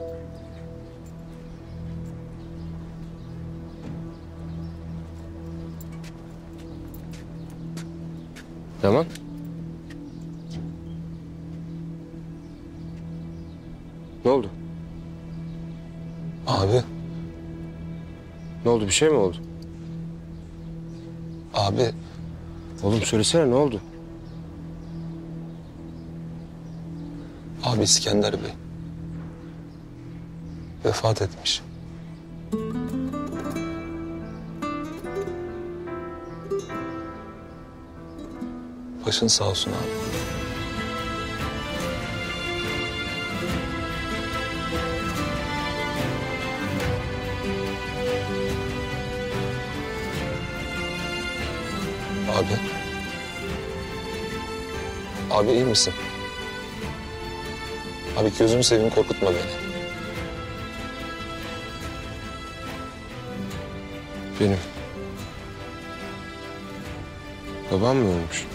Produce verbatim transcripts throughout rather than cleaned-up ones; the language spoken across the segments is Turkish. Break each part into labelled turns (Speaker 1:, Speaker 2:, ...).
Speaker 1: Yaman. Ne oldu?
Speaker 2: Abi.
Speaker 1: Ne oldu? Bir şey mi oldu?
Speaker 2: Abi.
Speaker 1: Oğlum söylesene, ne oldu?
Speaker 2: Abi İskender Bey vefat etmiş. Başın sağ olsun abi. Abi. Abi iyi misin? Abi gözümü seveyim, korkutma beni.
Speaker 1: Benim. Babam mı ölmüş?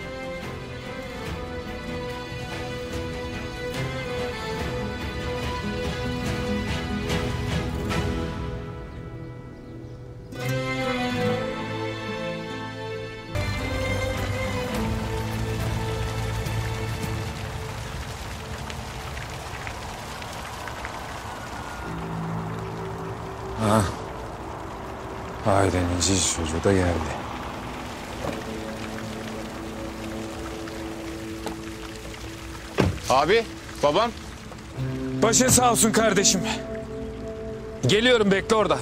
Speaker 3: Ha. Ailenin cici çocuğu da geldi.
Speaker 1: Abi, babam.
Speaker 3: Başın sağ olsun kardeşim. Geliyorum, bekle orada.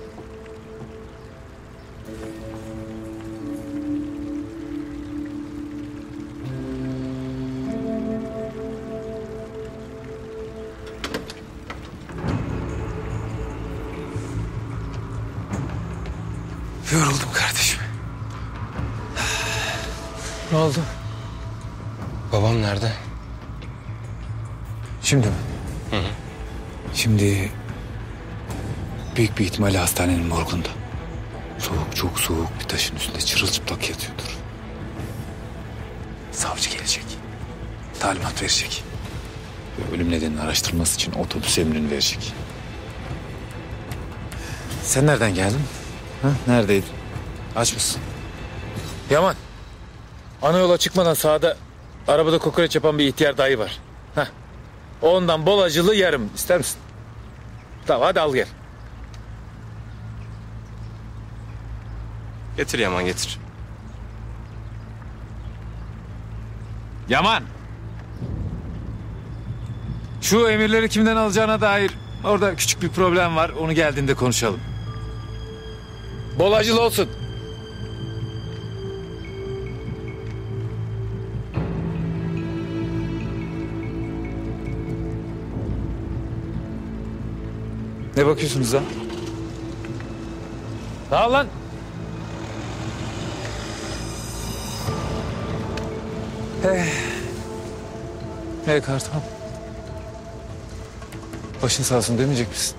Speaker 3: Yoruldum kardeşim. Ne oldu?
Speaker 1: Babam nerede?
Speaker 3: Şimdi mi?
Speaker 1: Hı hı.
Speaker 3: Şimdi büyük bir ihtimalle hastanenin morgunda. Soğuk, çok soğuk bir taşın üstünde çırılçıplak yatıyordur. Savcı gelecek. Talimat verecek. Ve ölüm nedenini araştırması için otobüs emrini verecek. Sen nereden geldin? Ha? Neredeydin? Aç mısın? Yaman. Ana yola çıkmadan sağda arabada kokoreç yapan bir ihtiyar dayı var. Heh. Ondan bol acılı yarım. İster misin? Tamam, hadi al gel.
Speaker 1: Getir Yaman, getir.
Speaker 3: Yaman. Şu emirleri kimden alacağına dair orada küçük bir problem var. Onu geldiğinde konuşalım. Bol acılı olsun. Ne bakıyorsunuz lan? Sağ lan. Hey. Hey kartal. Başın sağ olsun demeyecek misin?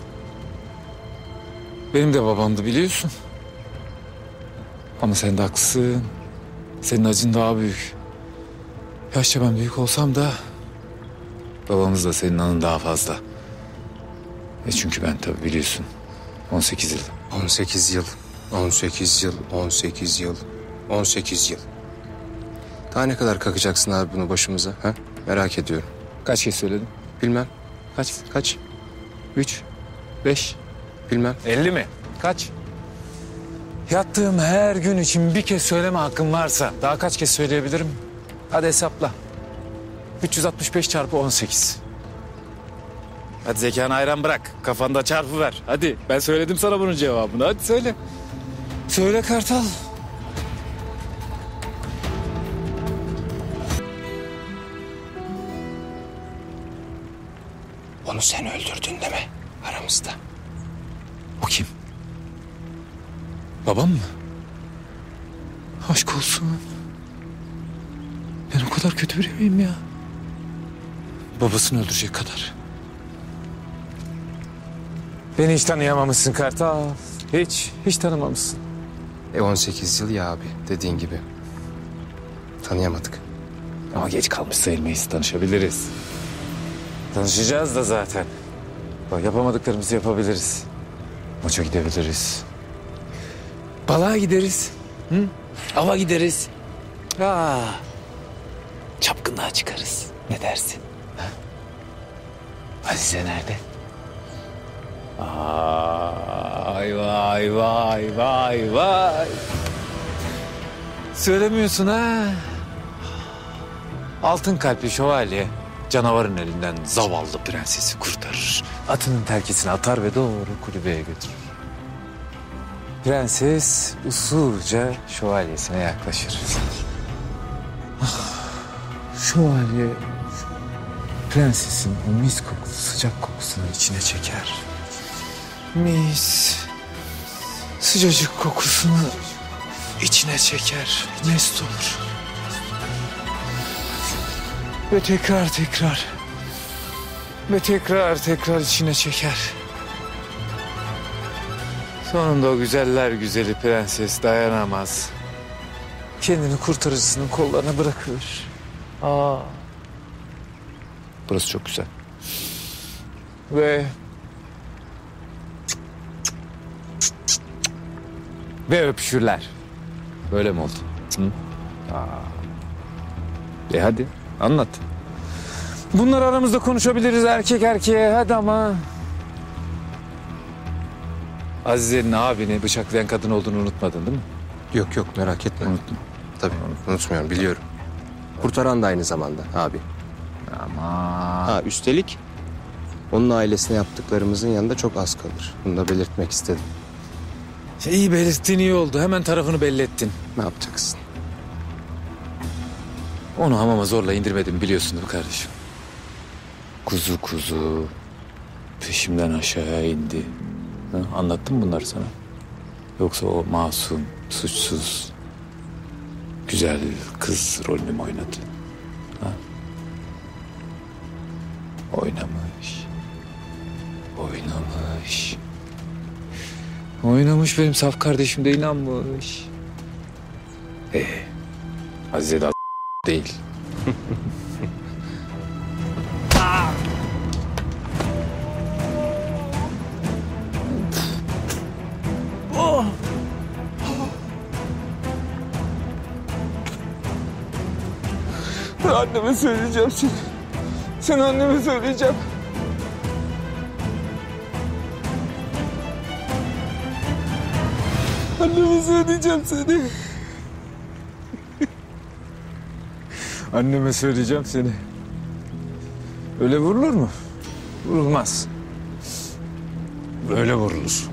Speaker 3: Benim de babamdı, biliyorsun. Ama sen de haklısın. Senin acın daha büyük. Yaşça ben büyük olsam da babamız da senin anın daha fazla. E çünkü ben tabii biliyorsun on sekiz yıl.
Speaker 1: on sekiz yıl, on sekiz yıl, on sekiz yıl, on sekiz yıl. Daha ne kadar kakacaksın abi bunu başımıza? Ha? Merak ediyorum.
Speaker 3: Kaç kez söyledim?
Speaker 1: Bilmem.
Speaker 3: Kaç?
Speaker 1: Kaç?
Speaker 3: Üç, beş,
Speaker 1: Bilmem.
Speaker 3: elli mi? Kaç? Yattığım her gün için bir kez söyleme hakkım varsa daha kaç kez söyleyebilirim? Hadi hesapla. üç yüz altmış beş çarpı on sekiz. Hadi zekanı ayran bırak. Kafanda çarpı ver. Hadi ben söyledim sana bunun cevabını. Hadi söyle. Söyle Kartal.
Speaker 1: Onu sen öldürdün deme aramızda.
Speaker 3: O kim? Babam mı? Aşk olsun. Ben o kadar kötü biri miyim ya? Babasını öldürecek kadar. Beni hiç tanıyamamışsın Kartal. Hiç, hiç tanımamışsın.
Speaker 1: E on sekiz yıl ya abi, dediğin gibi. Tanıyamadık.
Speaker 3: Ama geç kalmış sayılmayız, tanışabiliriz. Tanışacağız da zaten. Bak yapamadıklarımızı yapabiliriz. Maça gidebiliriz. Balığa gideriz. Hı? Ava gideriz. Aa, çapkınlığa çıkarız. Ne dersin? Ha? Azize nerede? Ay vay vay vay vay. Söylemiyorsun ha? Altın kalpli şövalye canavarın elinden zavallı prensesi kurtarır. Atının terkisini atar ve doğru kulübeye götürür. Prenses usulca şövalyesine yaklaşır. Şövalye prensesin o mis kokulu sıcak kokusunu içine çeker. Mis sıcacık kokusunu içine çeker. Mest olur. Ve tekrar tekrar ve tekrar tekrar içine çeker. Sonunda o güzeller güzeli prenses dayanamaz. Kendini kurtarıcısının kollarına bırakır. Aa. Burası çok güzel. Ve ve öpüşürler. Böyle mi oldu? Hı? Aa. E hadi anlat. Bunları aramızda konuşabiliriz erkek erkeğe hadi ama. Azize'nin abini bıçaklayan kadın olduğunu unutmadın değil mi?
Speaker 1: Yok yok merak etme.
Speaker 3: Unuttum.
Speaker 1: Tabii unutmuyorum biliyorum. Kurtaran da aynı zamanda abi.
Speaker 3: Ama
Speaker 1: Ha üstelik onun ailesine yaptıklarımızın yanında çok az kalır. Bunu da belirtmek istedim.
Speaker 3: iyi belirttin iyi oldu. Hemen tarafını belli ettin.
Speaker 1: Ne yapacaksın?
Speaker 3: Onu hamama zorla indirmedim biliyorsun değil mi kardeşim? Kuzu kuzu peşimden aşağıya indi. Ha, anlattım mı bunları sana? Yoksa o masum, suçsuz, güzel kız rolünü mü oynadı? Ha? Oynamış. Oynamış. Oynamış benim saf kardeşim de inanmış. Ee, Azize de değil. Anneme söyleyeceğim seni. Sen anneme söyleyeceğim. Anneme söyleyeceğim seni. Anneme söyleyeceğim seni. Öyle vurulur mu? Vurulmaz. Böyle vurulur.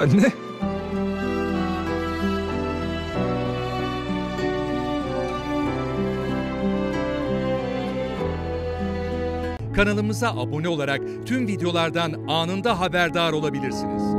Speaker 3: Anne.
Speaker 4: Kanalımıza abone olarak tüm videolardan anında haberdar olabilirsiniz.